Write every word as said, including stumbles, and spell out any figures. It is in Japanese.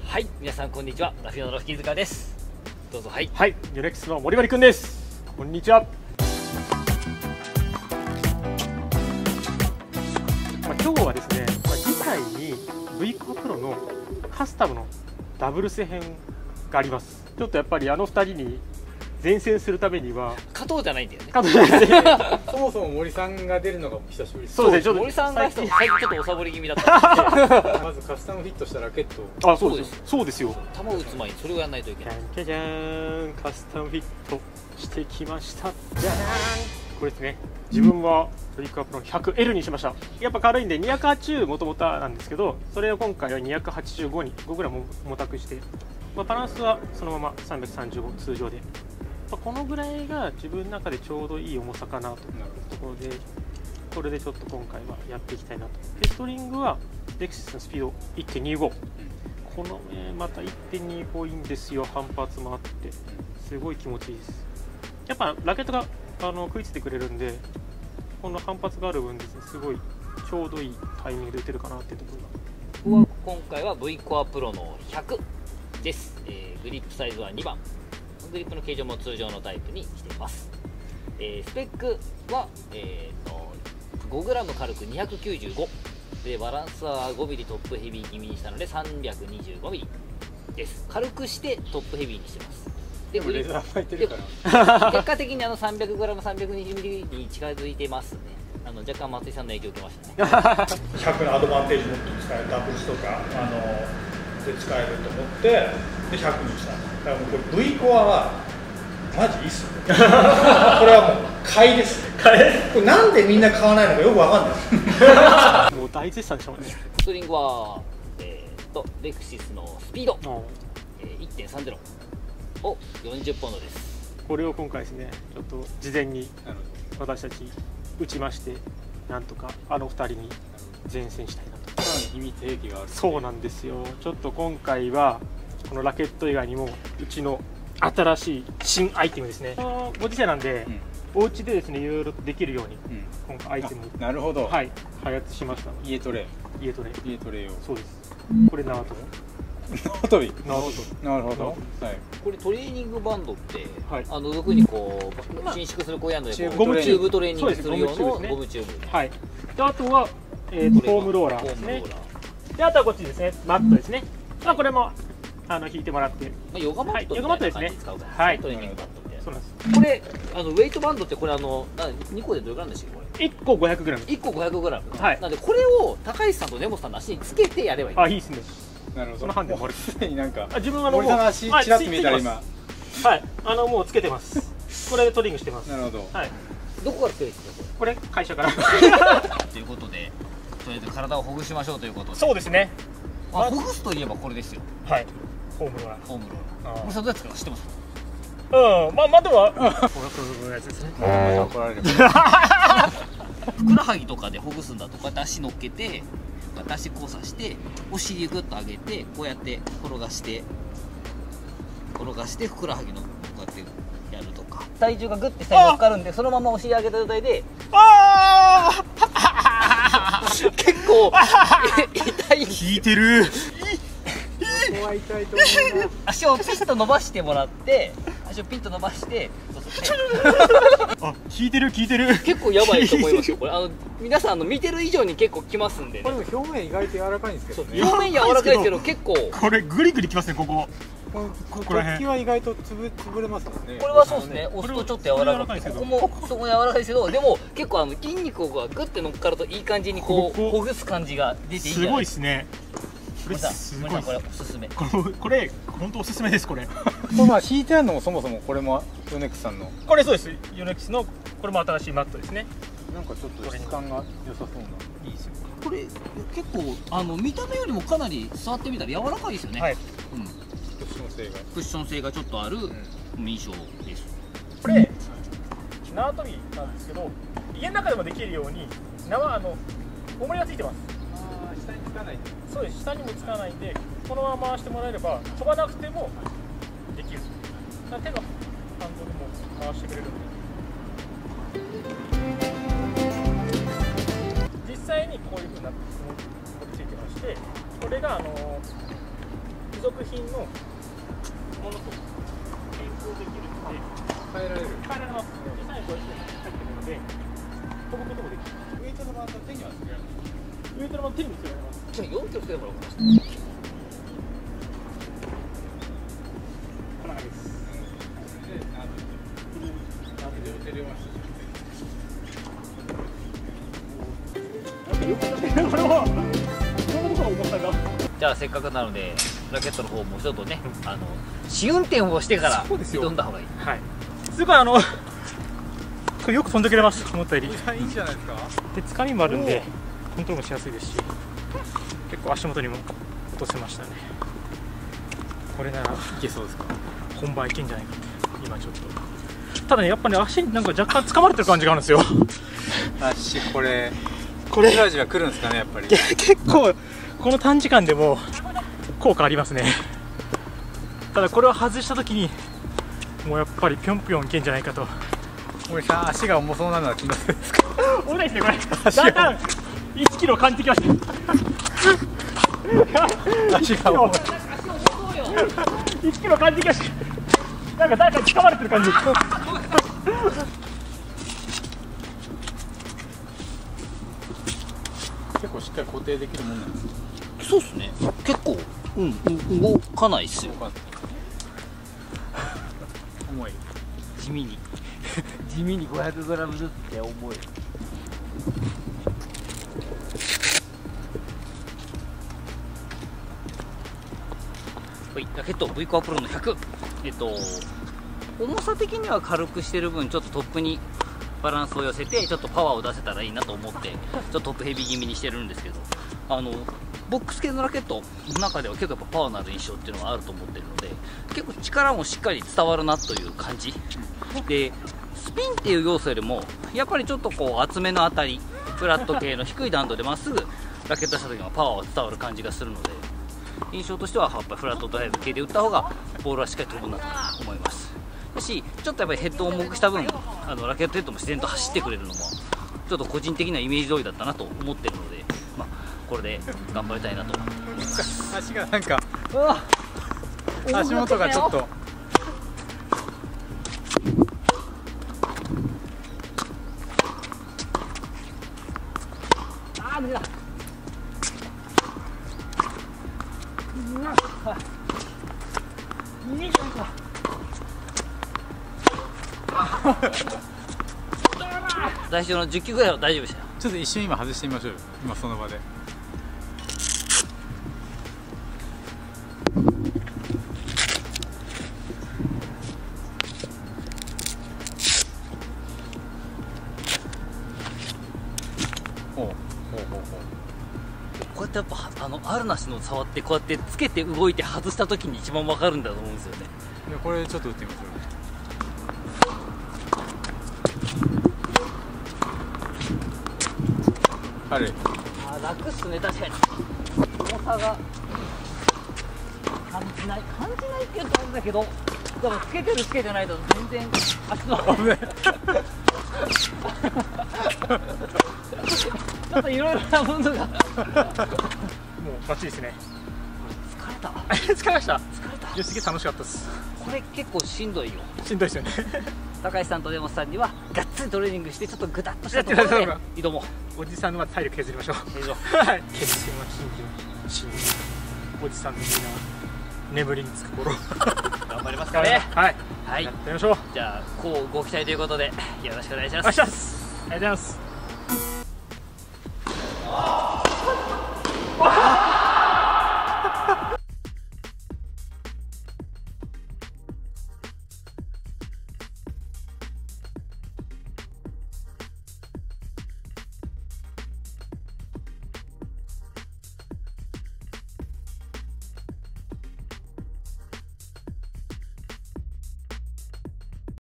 はい、皆さんこんにちは。ラフィオのラフキー塚です。どうぞ。はい。 はい、ユレックスの森割くんです。こんにちは。まあ、今日はですね、まあ、次回に V コアプロのカスタムのダブルス編があります。ちょっとやっぱりあのふたりに前線するためには加藤じゃないんだよね。 加藤じゃないねそもそも森さんが出るのが久しぶりです。 そうですね、ちょっと森さんが最近ちょっとおサボり気味だったまずカスタムフィットしたラケットを。 あ、そうです。そうですよ。 球を打つ前にそれをやらないといけない。 じゃんじゃーん、カスタムフィットしてきました。じゃーん、これですね。自分はトリックアップの ひゃくエル にしました。やっぱ軽いんでにひゃくはちじゅうもともとなんですけど、それを今回はにひゃくはちじゅうごにごグラム重たくして、まあ、バランスはそのままさんびゃくさんじゅうご通常で、まあ、このぐらいが自分の中でちょうどいい重さかなというところで、これでちょっと今回はやっていきたいなと。でストリングはレクシスのスピード いってんにご、この、ね、また いってんにご いいんですよ。反発もあってすごい気持ちいいです。やっぱラケットがあの食いついてくれるんで、この反発がある分ですね、すごいちょうどいいタイミングで打てるかなっていうところが。 ここは今回は V コアプロのひゃくです、えー、グリップサイズはにばん、グリップの形状も通常のタイプにしています。えー、スペックは、えー、と ごグラム 軽くにひゃくきゅうじゅうごで、バランスは ごミリ トップヘビー気味にしたので さんびゃくにじゅうごミリ です。軽くしてトップヘビーにしてます。でレザー巻いてるから結果的にあの さんびゃくグラム、さんびゃくにじゅうミリ に近づいてますね。あの若干松井さんの影響を受けましたねひゃくのアドバンテージ持って使える、ダブルスとかあので使えると思ってでひゃくにした。だからもうこれ V コアはマジいいっすよこれはもう買いですね。買いこれなんでみんな買わないのかよくわかんないもう大絶賛でしょうね。 ストリングは、えー、とレクシスのスピード、えー、いってんさんぜろ をよんじゅっポンドです。 これを今回ですね、ちょっと事前に私たち打ちまして、なんとかあのふたりに前線したいなと。 さらに秘密兵器がある。 そうなんですよ。ちょっと今回はこのラケット以外にもうちの新しい新アイテムですね。ご時世なんで、うん、お家でですねいろいろできるように、うん、今回アイテムなるほど、 はい、開発しました。 家トレ家トレ家トレ用。 そうです。これ縄跳び縄跳び縄跳びなるほど。はい。 これトレーニングバンドって、 はい、 あの特にこう伸縮するこうやるのでゴムチューブトレーニングする用のゴムチューブ。 はい。であとは、えー、フォームローラーですね。であとはこっちですね、マットですね。まあこれもあの引いてもらって、 まあ、ヨガマットみたいな感じで使うから、はい、トレーニングバンドみたいな。そうなんです。これあのウェイトバンドってこれあのにこでどれぐらいなんでしたっけこれ？ いっこ ごひゃくグラム。 いっこ ごひゃくグラム。 はい。 なんでこれを高橋さんと根本さんの足につけてやればいい。 あ、いいですね。 なるほど。 そのハンデもある。 すでになんかあ、自分はあの森さんの足ちらっと見えたら今。 はい。あのもうつけてます。これでトリングしてます。 なるほど。 はい。どこからつけるんですかこれ？これ会社から。 ということで、とりあえず体をほぐしましょうということで。 そうですね。 まあほぐすといえばこれですよ。 はい。フォームローラー。 フォームローラー。森さんどうやって使うか知ってます？ うん、まあまあではこのやつですね。 怒られる。 ふくらはぎとかでほぐすんだとこうやって足乗っけて、こうやって足交差してお尻グッと上げてこうやって転がして転がしてふくらはぎのこうやってやるとか、体重がグッて下に乗っかるんでそのままお尻上げた状態でああ結構痛い。 効いてる。 ここは痛いと思うな。 足をピッと伸ばしてもらって足をピッと伸ばしてそうそうあ、効いてる効いてる。 結構やばいと思いますよこれ。あの皆さんあの見てる以上に結構きますんで、ね、 これも表面意外と柔らかいんですけどね。 表面柔らかいですけど結構これグリグリきますね。ここここら辺は意外とつぶ潰れますもんね。 これはそうですね。押すとちょっと柔らかいですけど、ここもそこも柔らかいですけど、でも結構あの筋肉がグッて乗っかるといい感じにこうほぐす感じが出ていいんじゃないですか。 すごいですね。これすごい。 これおすすめ。 これこれ本当おすすめですこれ。 これまあ引いてあるのもそもそもこれもヨネックスさんの。 これそうです。ヨネックスのこれも新しいマットですね。 なんかちょっと質感が良さそうな。 いいですよ。これ結構あの見た目よりもかなり触ってみたら柔らかいですよね。はい。うん。 クッション性がクッション性がちょっとある印象です。 これ縄跳びなんですけど、家の中でもできるように縄あの重りがついてます。 ああ、下につかない。 そうです。下にもつかないんで、このまま回してもらえれば飛ばなくてもできる。手のハンドルも回してくれるんで。実際にこういう風になってついてまして、これがあの付属品のものと変更できるので変えられる。 変えられます。実際にこうやって入ってるので飛ぶこともできる。 ウェイトのバンド手にはつけられない。 ウェイトのまま手につけられます。 じゃあよんキロつけてもらおうかな。 こんな感じです。 で、あの、手両足。 よくこれはそんなことは思ったが。 じゃあせっかくなのでラケットの方もちょっとね、あの試運転をしてから挑んだ方がいい。 はい。すごいあのこれよく飛んでくれます。思ったより。 いいんじゃないですか。 で掴みもあるんでコントロールもしやすいですし、結構足元にも落とせましたね。これならいけそうですか。本番いけんじゃないかって今ちょっと。ただねやっぱね足になんか若干掴まれてる感じがあるんですよ。 足これこれ切れ味が来るんですかねやっぱり。 結構この短時間でも効果ありますね。ただこれを外した時にもうやっぱりぴょんぴょんいけんじゃないかと。 森さん足が重そうなのは気のせいですか。 重いですねこれ。だんだんいちキロ感じてきました。 足が重い。 いちキロ感じてきました。なんか誰かに掴まれてる感じ。 結構しっかり固定できるもんなんですか。 そうっすね。結構うん動かないっすよ。 重い。 地味に地味に ごひゃくグラム ずつって重い。はい、ラケット ブイ コアプロのひゃく、えっと重さ的には軽くしてる分ちょっとトップにバランスを寄せてちょっとパワーを出せたらいいなと思ってちょっとトップヘビー気味にしてるんですけど、あのボックス系のラケットの中では結構やっぱパワーのある印象っていうのがあると思ってるので、結構力もしっかり伝わるなという感じで、スピンっていう要素よりもやっぱりちょっとこう厚めの当たりフラット系の低い弾道でまっすぐラケットした時のパワーは伝わる感じがするので、印象としてはやっぱりフラットドライブ系で打った方がボールはしっかり飛ぶなと思います。だしちょっとやっぱりヘッドを重くした分あのラケットヘッドも自然と走ってくれるのもちょっと個人的なイメージ通りだったなと思ってるので、まあ、これで頑張りたいなと思います。 足がなんか足元がちょっとあー無理だ。最初のじゅっきゅうぐらいは大丈夫でしたよ。 ちょっと一瞬今外してみましょうよ。今その場で。ほうほうほうほう。 こうやってやっぱあのあるなしの触ってこうやってつけて動いて外した時に一番分かるんだと思うんですよね。 いやこれちょっと打ってみましょう。軽い。 あ、楽っすね、確かに重さが感じない感じないって言うとあれだけど、でもつけてるつけてないと全然足の危ないちょっといろいろなものがもうもうバッチリですね。 疲れた疲れました。 疲れた。 いやすげえ楽しかったです。 これ結構しんどいよ。 しんどいですよね。 高橋さんとデモスさんにはがっつりトレーニングしてちょっとグタッとしたところで挑もう。 おじさんの体力削りましょう。 削ろはい。決戦は真珠真珠。おじさんのみんな眠りにつく頃。 頑張りますかね。 はい。 はい。 やってみましょう。 じゃあこうご期待ということでよろしくお願いします。 お願いします。ありがとうございます。